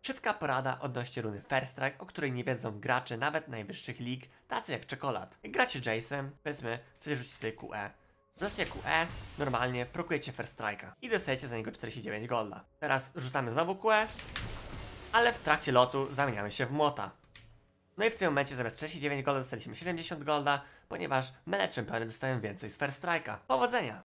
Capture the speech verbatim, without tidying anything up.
Szybka porada odnośnie runy First Strike, o której nie wiedzą gracze nawet najwyższych lig, tacy jak Czekolad. Jak gracie Jace'em, powiedzmy, chcecie rzucić sobie Q E. Rzucacie Q E, normalnie prokujecie First Strike'a i dostajecie za niego czterdzieści dziewięć golda. Teraz rzucamy znowu Q E, ale w trakcie lotu zamieniamy się w młota. No i w tym momencie zamiast czterdzieści dziewięć golda dostaliśmy siedemdziesiąt golda, ponieważ mele czempiony dostają więcej z First Strike'a. Powodzenia!